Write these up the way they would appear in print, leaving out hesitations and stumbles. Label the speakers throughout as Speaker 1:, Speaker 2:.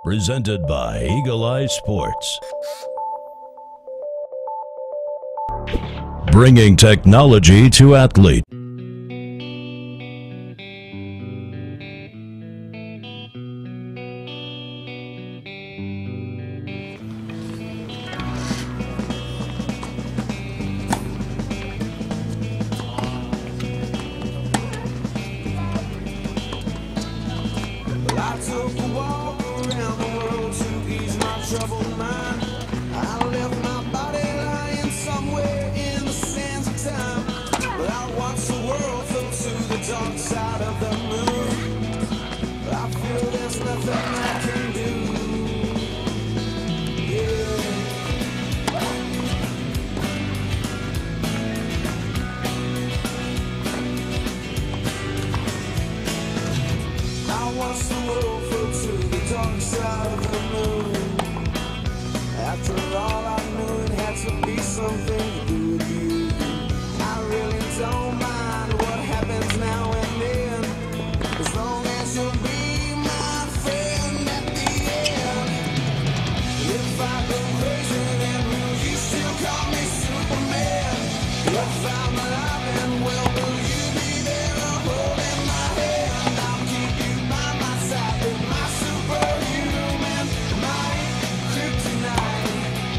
Speaker 1: Presented by Eagle Eye Sports. Bringing technology to athletes.
Speaker 2: I took a walk around the world to ease my troubled mind. I left my body lying somewhere in the sands of time. But I watched the world float to the dark side of the moon. I feel there's nothing I can do. Yeah. I watched the world float to the dark side of the moon. After all, I knew it had to be something to do with you. I really don't mind what happens now and then, as long as you'll be my friend at the end. If I go crazy, then will you still call me Superman? If I'm alive and well, will you be there holding my hand? I'll keep you by my side with my superhuman, my kryptonite.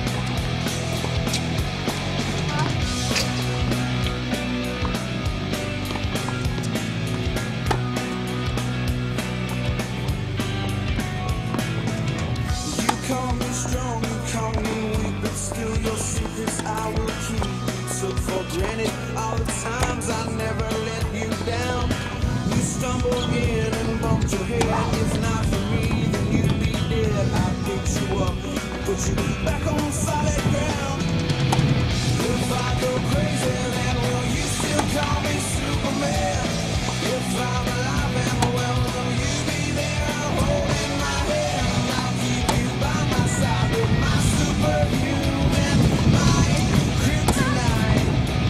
Speaker 2: You call me strong, you call me weak, but still your secrets I will keep. You took for granted all the times I never let you down. You stumbled in and bumped your head. If not for me, then you'd be dead. I picked you up, put you back on solid ground. If I go crazy, then will you still call me Superman? If I'm alive and well, will you be there holding my hand? I'll keep you by my side with my superhuman, my kryptonite.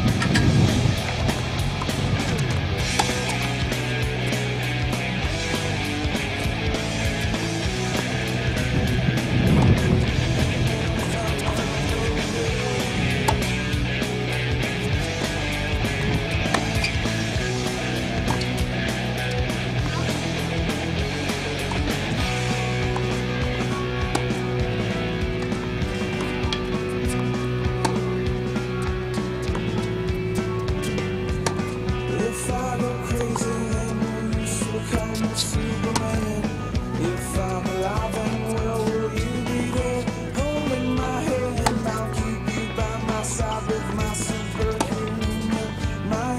Speaker 2: If I go crazy, then will you still call me Superman? If I'm alive and well, will you be there holding my hand? I'll keep you by my side with my superhuman, my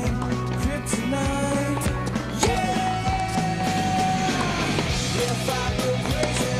Speaker 2: kryptonite. Yeah! If I go crazy,